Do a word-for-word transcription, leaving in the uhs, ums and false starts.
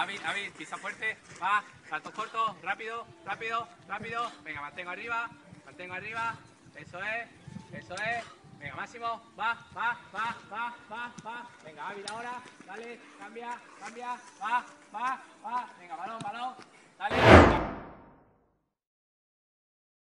Venga, Avi, Avi, pisa fuerte. Va, saltos cortos, rápido, rápido, rápido. Venga, mantengo arriba, mantengo arriba. Eso es, eso es. Venga, Máximo, va, va, va, va, va, va. Venga, Avi, ahora, dale, cambia, cambia, va, va, va. Venga, balón, balón, dale.